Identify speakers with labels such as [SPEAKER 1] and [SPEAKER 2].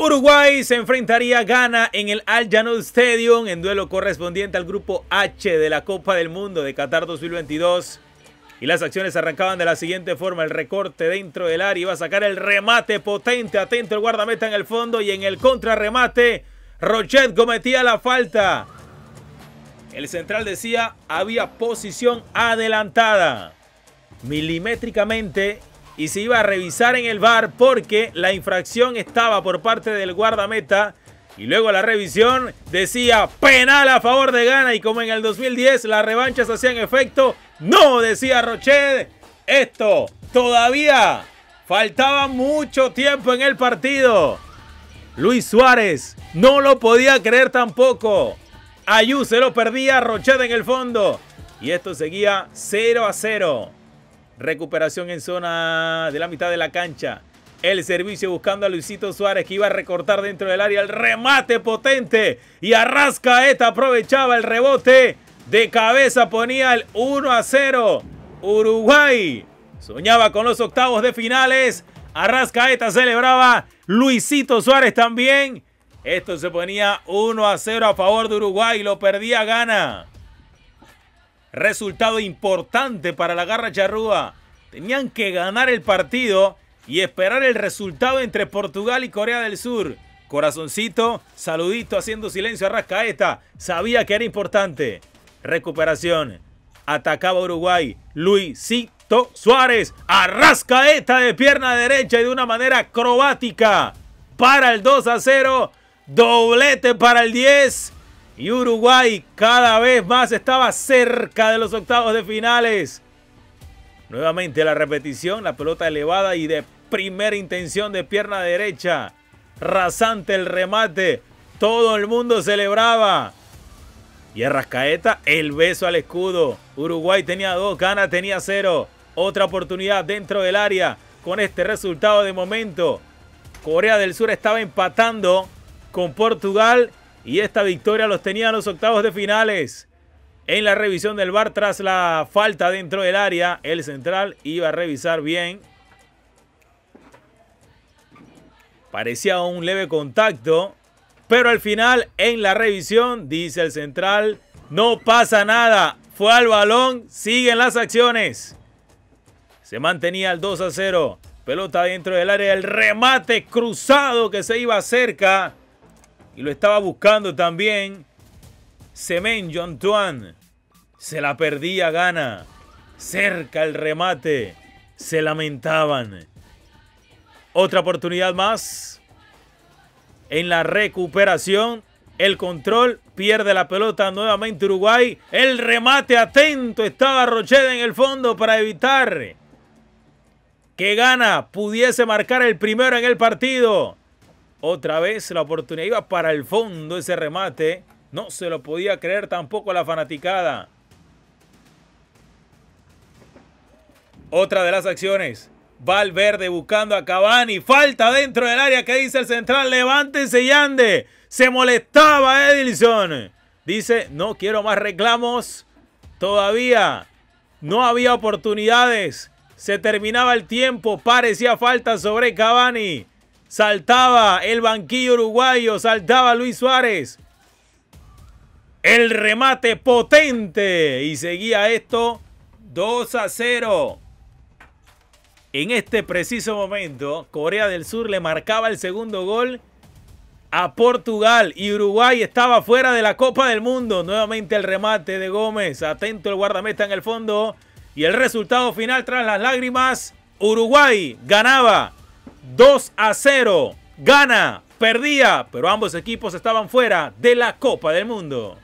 [SPEAKER 1] Uruguay se enfrentaría a Ghana en el Al Janoud Stadium en duelo correspondiente al grupo H de la Copa del Mundo de Qatar 2022. Y las acciones arrancaban de la siguiente forma: el recorte dentro del área, iba a sacar el remate potente, atento el guardameta en el fondo, y en el contrarremate Rochet cometía la falta. El central decía había posición adelantada milimétricamente y se iba a revisar en el VAR porque la infracción estaba por parte del guardameta, y luego la revisión decía penal a favor de Ghana, y como en el 2010 las revanchas hacían efecto, no, decía Rochet, esto todavía faltaba mucho tiempo en el partido. Luis Suárez no lo podía creer tampoco. Ayew se lo perdía, Rochet en el fondo, y esto seguía 0-0. Recuperación en zona de la mitad de la cancha. El servicio buscando a Luisito Suárez, que iba a recortar dentro del área. El remate potente, y Arrascaeta aprovechaba el rebote. De cabeza ponía el 1-0. Uruguay soñaba con los octavos de finales. Arrascaeta celebraba, Luisito Suárez también. Esto se ponía 1-0 a favor de Uruguay. Lo perdía Ghana. Resultado importante para la Garra Charrúa. Tenían que ganar el partido y esperar el resultado entre Portugal y Corea del Sur. Corazoncito, saludito, haciendo silencio a Arrascaeta. Sabía que era importante. Recuperación. Atacaba Uruguay. Luisito Suárez. Arrascaeta de pierna derecha y de una manera acrobática para el 2-0. Doblete para el 10. Y Uruguay cada vez más estaba cerca de los octavos de finales. Nuevamente la repetición, la pelota elevada y de primera intención de pierna derecha. Rasante el remate. Todo el mundo celebraba. Y Arrascaeta, el beso al escudo. Uruguay tenía 2, Ghana tenía 0. Otra oportunidad dentro del área. Con este resultado de momento, Corea del Sur estaba empatando con Portugal. Y esta victoria los tenía en los octavos de finales. En la revisión del VAR tras la falta dentro del área, el central iba a revisar bien. Parecía un leve contacto, pero al final en la revisión dice el central, no pasa nada, fue al balón, siguen las acciones. Se mantenía el 2-0, pelota dentro del área, el remate cruzado que se iba cerca. Y lo estaba buscando también Semenyo Antoine. Se la perdía Ghana. Cerca el remate. Se lamentaban. Otra oportunidad más. En la recuperación. El control. Pierde la pelota nuevamente Uruguay. El remate atento. Estaba Rochet en el fondo para evitar que Ghana pudiese marcar el primero en el partido. Otra vez la oportunidad iba para el fondo, ese remate. No se lo podía creer tampoco la fanaticada. Otra de las acciones. Valverde buscando a Cavani. Falta dentro del área, que dice el central. Levántense y ande. Se molestaba Edilson. Dice, no quiero más reclamos. Todavía no había oportunidades. Se terminaba el tiempo. Parecía falta sobre Cavani. Saltaba el banquillo uruguayo, saltaba Luis Suárez. El remate potente y seguía esto 2-0. En este preciso momento, Corea del Sur le marcaba el segundo gol a Portugal y Uruguay estaba fuera de la Copa del Mundo. Nuevamente el remate de Gómez, atento el guardameta en el fondo, y el resultado final tras las lágrimas, Uruguay ganaba 2-0. Ghana perdía, pero ambos equipos estaban fuera de la Copa del Mundo.